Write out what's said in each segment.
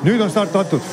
Nüüd on start antud.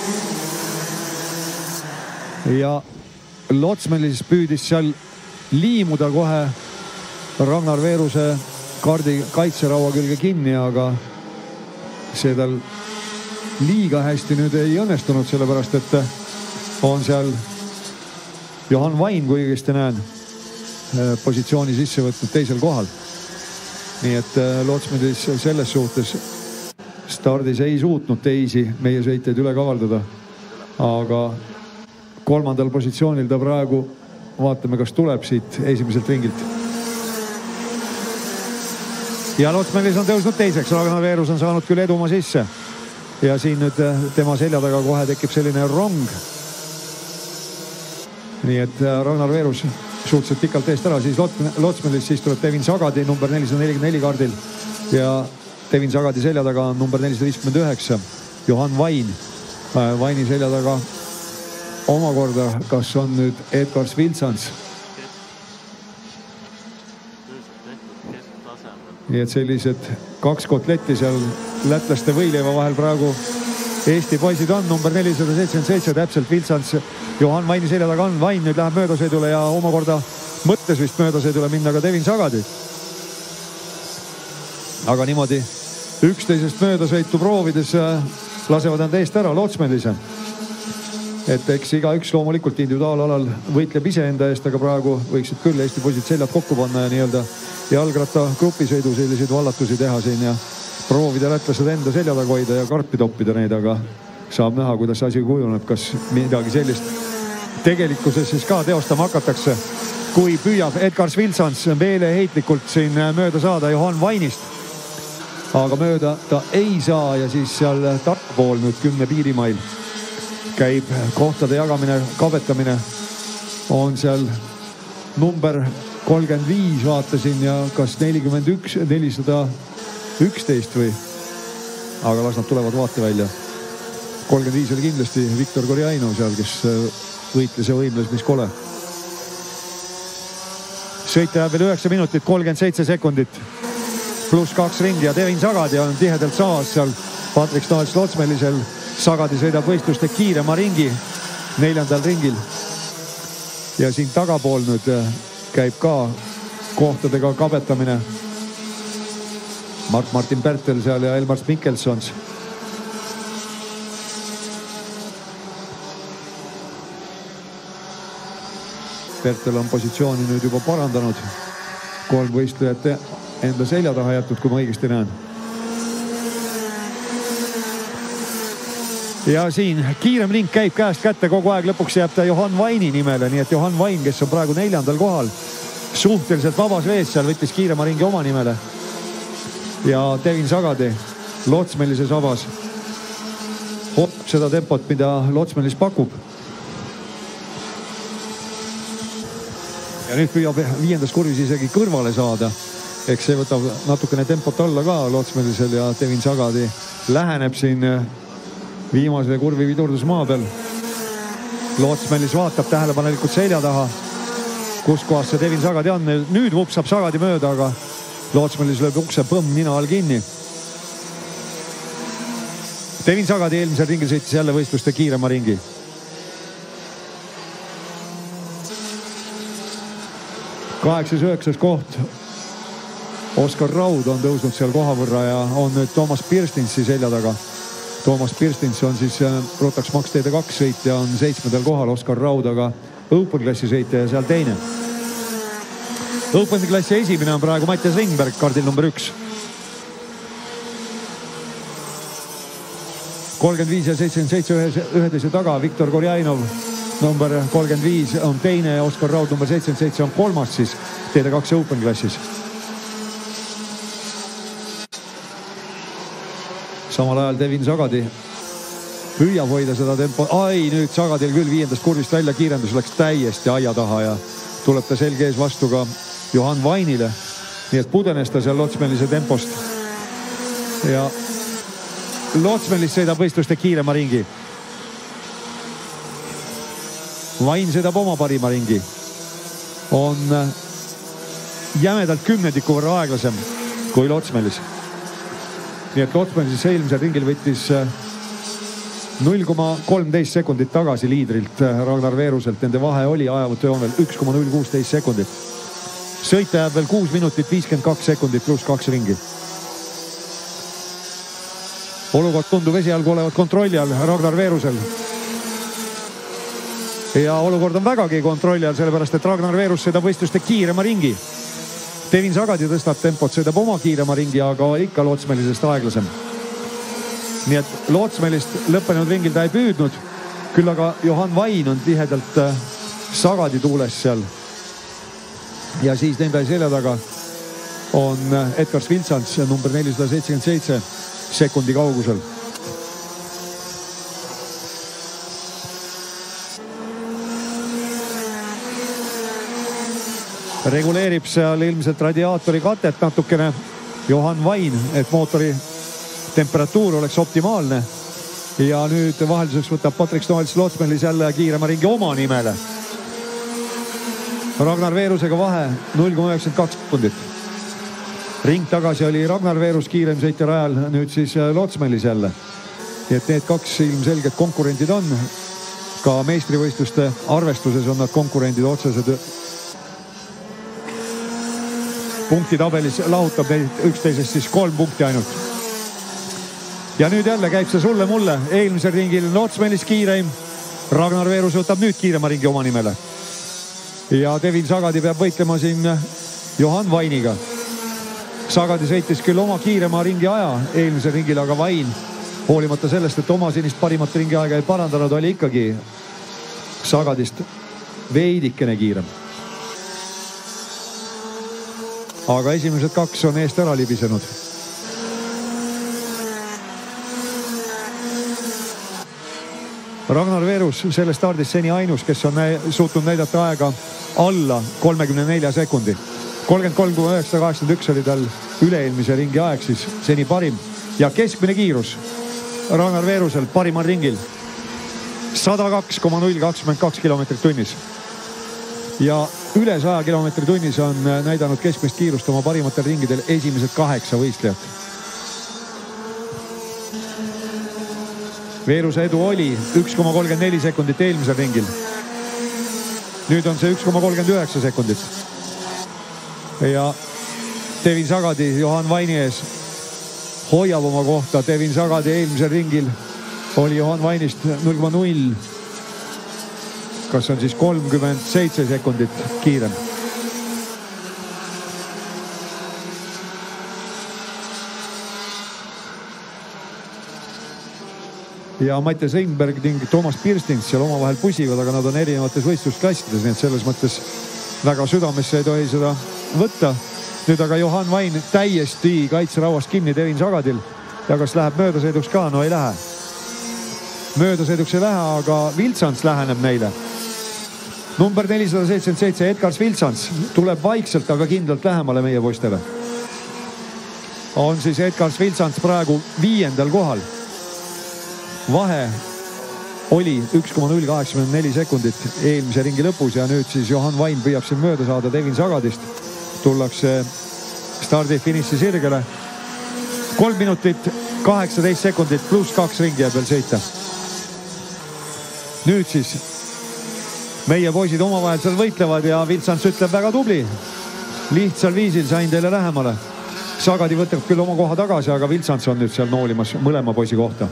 Ja Lotsmelis püüdis seal liimuda kohe Ragnar Veeruse kaardi kaitseraua külge kinni, aga see tal liiga hästi nüüd ei õnnestunud, sellepärast et on seal Johan Vain, kui õigesti näen, positsiooni sisse võtnud teisel kohal. Nii et Lotsmelis selles suhtes stardis ei suutnud teisi meie sõitjaid üle kavaldada, aga kolmandal positsioonil ta praegu, vaatame, kas tuleb siit esimeselt ringilt. Ja Lotsmelis on tõusnud teiseks, Ragnar Veerus on saanud küll edumaa sisse ja siin nüüd tema selja taga kohe tekib selline rong. Nii et Ragnar Veerus suhteliselt pikalt eest ära, siis Lotsmelis siis tuleb Devin Sagadi number 444 kaardil ja Devin Sagadi selja taga on number 459 Johan Vain. Vaini selja taga omakorda, kas on nüüd Edgar Sviltsans. Nii et sellised kaks kotletti seal lätlaste võileiva vahel praegu Eesti poisid on. Number 477 täpselt Viltsans Johan Vaini selja taga on. Vain nüüd läheb möödasõidule ja omakorda mõttes vist möödasõidule minna ka Devin Sagadi. Aga niimoodi üksteisest möödasõitu proovides lasevad nad eest ära Lotsmelise. Et eks iga üks loomulikult individuaalalal võitleb iseenda eest, aga praegu võiksid küll Eesti poisid seljad kokku panna ja nii-öelda jalgratta grupisõidu selliseid vallatusi teha siin ja proovida lätlased enda selja taga hoida ja karpi toppida neid, aga saab näha, kuidas asi kujuneb, kas midagi sellist tegelikkuses siis ka teostama hakatakse, kui püüab Edgar Sviltsans meeleheitlikult siin mööda saada Johan Vainist. Aga mööda ta ei saa ja siis seal takpool nüüd 10 piirimail käib kohtade jagamine, kabetamine. On seal number 35 vaatasin ja kas 41, 411 või, aga las nad tulevad vaate välja. 35 oli kindlasti Viktor Gorjainov seal, kes võitles ja võimles, mis kole. Sõita jääb veel 9 minutit, 37 sekundit. Pluss 2 ringi ja Devin Sagadi on tihedalt saas seal Patrik Staats Lotsmelisel. Sagadi sõidab võistluste kiirema ringi 4. ringil. Ja siin tagapool nüüd käib ka kohtadega kabetamine. Martin Pertel seal ja Elmar Mikkelsons. Pertel on positsiooni nüüd juba parandanud. 3 võistlejat enda selja taha jätud, kui ma õigesti näen. Ja siin kiirem ring käib käest kätte kogu aeg, lõpuks jääb ta Johan Vaini nimele, nii et Johan Vain, kes on praegu 4. kohal, suhteliselt vabas vees seal, võttis kiirema ringi oma nimele. Ja Devin Sagadi Lotsmelises avas hoopab seda tempot, mida Lotsmelis pakub. Ja nüüd püüab 5. kurvis isegi kõrvale saada. Eks see võtab natukene tempot alla ka Lotsmelisel ja Devin Sagadi läheneb siin viimasele kurvi vidurdusmaa peal. Lotsmelis vaatab tähelepanelikult selja taha, kus kohas see Devin Sagadi on. Nüüd vupsab Sagadi mööda, aga Lotsmelis lööb ukse põmm nina all kinni. Devin Sagadi eelmisel ringil sõitis jälle võistluste kiirema ringi. Kaheksas 9. koht. Oskar Raud on tõusnud seal koha võrra ja on nüüd Toomas Pirstinsi selja taga. Toomas Pirstins on siis Rotax Max TD2 sõitja, on 7. kohal, Oskar Raud aga Open klassi sõitja ja seal teine. Open klassi esimene on praegu Mattias Ringberg, kaardil number 1. 35 ja 77 üheteise taga, Viktor Gorjainov number 35 on teine ja Oskar Raud number 77 on 3. siis TD2 Open klassis. Samal ajal Devin Sagadi püüab hoida seda tempo. Ai, nüüd Sagadil küll 5. kurvist välja kiirendus läks täiesti aia taha ja tuleb ta selge ees vastu ka Johan Vainile. Nii et pudenes ta seal Lotsmelise tempost. Ja Lotsmelis sõidab võistluste kiirema ringi. Vain sõidab oma parima ringi. On jämedalt 10 võrra aeglasem kui Lotsmelis. Nii et Lotsmelis eelmisel ringil võttis 0,13 sekundit tagasi liidrilt Ragnar Veeruselt. Nende vahe oli ajavõtujoonel 1,016 sekundit. Sõita jääb veel 6 minutit 52 sekundit pluss 2 ringi. Olukord tundub esialgu olevat kontrolli all Ragnar Veerusel. Ja olukord on vägagi kontrolli all, sellepärast et Ragnar Veerus sõidab võistluste kiirema ringi. Devin Sagadi tõstab tempot, sõidab oma kiirema ringi, aga ikka Lootsmelisest aeglasem. Nii et Lootsmelist lõppenud ringil ta ei püüdnud. Küll aga Johan Vain on tihedalt Sagadi tuules seal. Ja siis nende selja taga on Edgar Sviltsants number 477 sekundi kaugusel. Reguleerib seal ilmselt radiaatori katet natukene Johan Vain, et mootori temperatuur oleks optimaalne. Ja nüüd vahelduseks võtab Patrick Snoels Lootsmelis jälle kiirema ringi oma nimele. Ragnar Veerusega vahe 0,92 sekundit. Ring tagasi oli Ragnar Veerus kiirem sõitja rajal, nüüd siis Lootsmelis jälle. Et need kaks ilmselged konkurendid on. Ka meistrivõistluste arvestuses on nad konkurendid otsesed. Punktitabelis lahutab neid üksteisest siis 3 punkti ainult. Ja nüüd jälle käib see sulle mulle. Eelmisel ringil Lootsmelis kiireim. Ragnar Veerus võtab nüüd kiirema ringi oma nimele. Ja Devin Sagadi peab võitlema siin Johan Vainiga. Sagadi sõitis küll oma kiirema ringi aja eelmisel ringil, aga Vain, hoolimata sellest, et oma sinist parimat ringi aega ei parandanud, oli ikkagi Sagadist veidikene kiirem. Aga esimesed 2 on eest ära libisenud. Ragnar Veerus selle stardis seni ainus, kes on suutnud näidata aega alla 34 sekundi. 33,981 oli tal üle-eelmise ringi aeg siis seni parim. Ja keskmine kiirus Ragnar Veerusel parimal ringil 102,022 kilomeetrit tunnis. Ja üle 100 kilomeetri tunnis on näidanud keskmist kiirust oma parimatel ringidel esimesed 8 võistlejat. Veeruse edu oli 1,34 sekundit eelmisel ringil. Nüüd on see 1,39 sekundit. Ja Devin Sagadi Johan Vaini ees hoiab oma kohta. Devin Sagadi eelmisel ringil oli Johan Vainist 0,0. Kas on siis 37 sekundit kiirem. Ja Mattias Ringberg ning Toomas Pirstins seal omavahel pusivad, aga nad on erinevates võistlusklassides, nii et selles mõttes väga südamesse ei tohi seda võtta. Nüüd aga Johan Vain täiesti kaitserauast kinni Devin Sagadil. Ja kas läheb möödasõiduks ka? No ei lähe. Möödasõiduks ei lähe, aga Viltsants läheneb neile. Number 477 Edgar Sviltsants tuleb vaikselt, aga kindlalt lähemale meie poistele. On siis Edgar Sviltsants praegu 5. kohal. Vahe oli 1,084 sekundit eelmise ringi lõpus ja nüüd siis Johan Vain püüab siin mööda saada Devin Sagadist. Tullakse stardi-finissi sirgele. 3 minutit 18 sekundit pluss 2 ringi jääb veel sõita. Nüüd siis meie poisid omavahel seal võitlevad ja Viltsants ütleb väga tubli. Lihtsal viisil sain teile lähemale. Sagadi võtab küll oma koha tagasi, aga Viltsants on nüüd seal noolimas mõlema poisi kohta.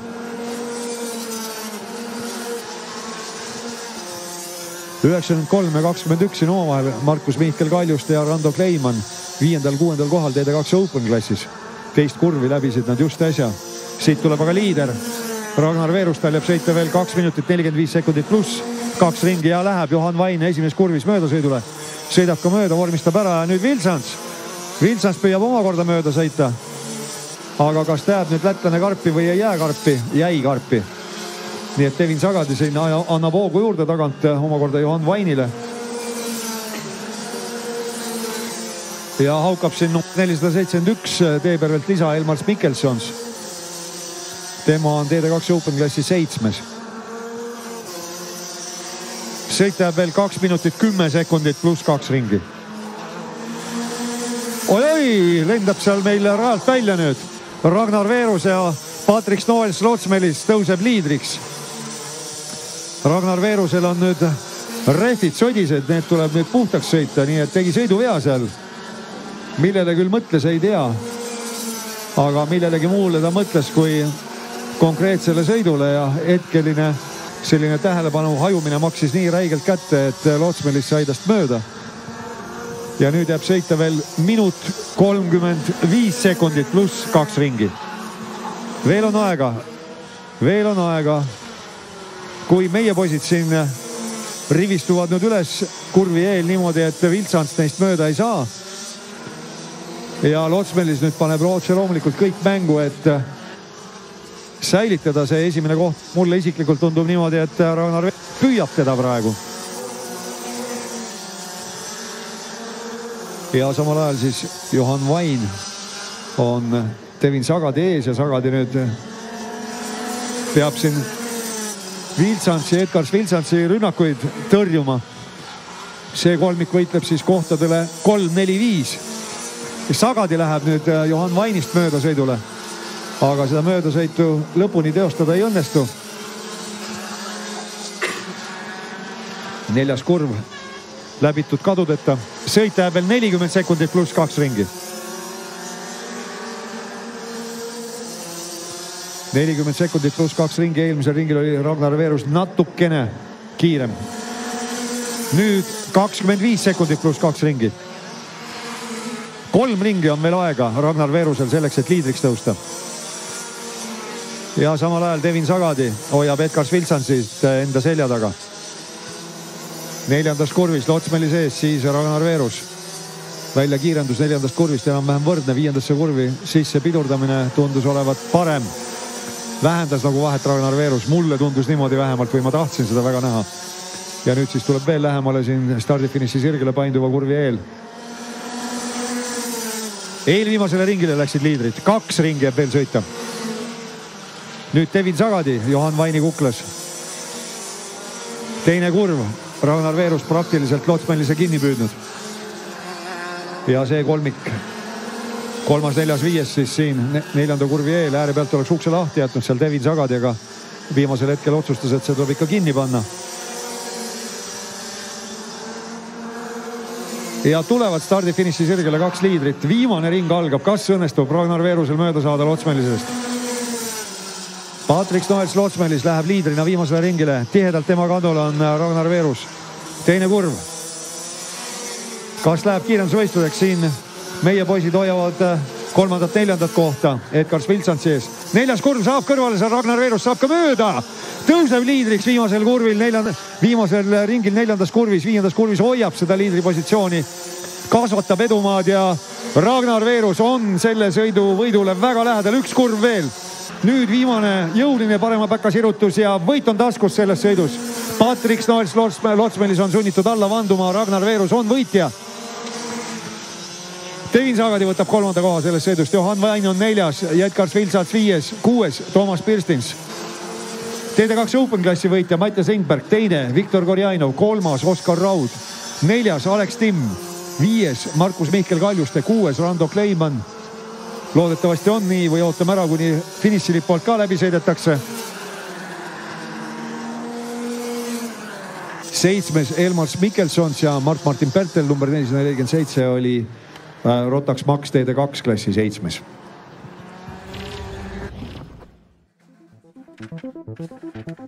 93-21 siin omavahel Markus Mihkel Kaljuste ja Rando Kleiman 5.-6. kohal TD2 Open klassis. Teist kurvi läbisid nad just äsja. Siit tuleb aga liider. Ragnar Veerus taljab sõita veel 2 minutit 45 sekundit pluss 2 ringi ja läheb Johan Vain esimeses kurvis möödasõidule. Sõidab ka mööda, vormistab ära ja nüüd Viltsants. Viltsants püüab omakorda mööda sõita. Aga kas ta jääb nüüd lätlane karpi või ei jää karpi? Jäi karpi. Nii et Devin Sagadi siin annab hoogu juurde tagant omakorda Johan Vainile. Ja haukab siin 471 teepervelt lisa Elmars Mikkelsons. Tema on TD2 Open klassi 7. Sõit jääb veel 2 minutit 10 sekundit pluss 2 ringi. Oi, lendab seal meil rajalt välja nüüd. Ragnar Veerus ja Patrick Snoels Lootsmelis tõuseb liidriks. Ragnar Veerusel on nüüd rehvid sodised, need tuleb nüüd puhtaks sõita, nii et tegi sõiduvea seal. Millele küll mõtles, ei tea. Aga millelegi muule ta mõtles kui konkreetsele sõidule ja hetkeline selline tähelepanu hajumine maksis nii räigelt kätte, et Lootsmelis sai tast mööda. Ja nüüd jääb sõita veel minut 35 sekundit pluss 2 ringi. Veel on aega. Kui meie poisid siin rivistuvad nüüd üles kurvi eel niimoodi, et Viltsants neist mööda ei saa. Ja Lootsmelis nüüd paneb Rootsi loomulikult kõik mängu, et säilitada see esimene koht. Mulle isiklikult tundub niimoodi, et Ragnar püüab teda praegu. Ja samal ajal siis Johan Vain on Devin Sagadi ees ja Sagadi nüüd peab siin Edgars Viltsantsi rünnakuid tõrjuma. See kolmik võitleb siis kohtadele 3-4-5. Sagadi läheb nüüd Johan Vainist möödasõidule, aga seda möödasõitu lõpuni teostada ei õnnestu. 4. kurv läbitud kadudeta. Sõita jääb veel 40 sekundit pluss 2 ringi. 40 sekundit pluss 2 ringi. Eelmisel ringil oli Ragnar Veerus natukene kiirem. Nüüd 25 sekundit pluss 2 ringi. 3 ringi on veel aega Ragnar Veerusel selleks, et liidriks tõusta. Ja samal ajal Devin Sagadi hoiab Edgars Viltsansist enda selja taga. 4. kurvis Lootsmeli sees, siis Ragnar Veerus. Välja kiirendus 4. kurvist enam-vähem võrdne. 5. kurvi sisse pidurdamine tundus olevat parem. Vähendas nagu vahet Ragnar Veerus. Mulle tundus niimoodi vähemalt, või ma tahtsin seda väga näha. Ja nüüd siis tuleb veel lähemale siin stardifiniši sirgele painduva kurvi eel. Eelviimasele ringile läksid liidrid. 2 ringi jääb veel sõita. Nüüd Devin Sagadi Johan Vaini kuklas. 2. kurv. Ragnar Veerus praktiliselt Lootsmelise kinni püüdnud. Ja see kolmik 3., 4., 5. siis siin 4. kurvi eel ääre pealt oleks ukse lahti jätnud seal Devin Sagadi, aga viimasel hetkel otsustas, et see tuleb ikka kinni panna. Ja tulevad stardifiniši sirgele 2 liidrit. Viimane ring algab. Kas õnnestub Ragnar Veerusel mööda saada Lootsmelisest? Patrik Noels Lootsmelis läheb liidrina viimasele ringile. Tihedalt tema kadul on Ragnar Veerus. 2. kurv. Kas läheb kiirendusvõistluseks siin? Meie poisid hoiavad 3., 4. kohta Edgars Viltsantsi ees. 4. kurv saab kõrvale, seal Ragnar Veerus saab ka mööda. Tõuseb liidriks viimasel kurvil, viimasel ringil 4. kurvis. 5. kurvis hoiab seda liidri positsiooni. Kasvatab edumaad ja Ragnar Veerus on selle sõidu võidule väga lähedal. 1 kurv veel. Nüüd viimane jõuline parema päka sirutus ja võit on taskus selles sõidus. Patrik Noels Lootsmelis on sunnitud alla vanduma. Ragnar Veerus on võitja. Devin Sagadi võtab 3. koha selles sõidust. Johan Vain on 4. Edgars Viltsants 5. 6. Toomas Pirstins. TD2 Open klassi võitja Mattias Engberg. 2. Viktor Gorjainov. 3. Oskar Raud. 4. Alex Timm. 5. Markus Mihkel Kaljuste. 6. Rando Kleiman. Loodetavasti on nii või ootame ära, kuni finišilipp poolt ka läbi sõidetakse. 7. Elmars Mikkelsons ja Martin Pertel number 447 oli Rotax Max TD2 klassi 7.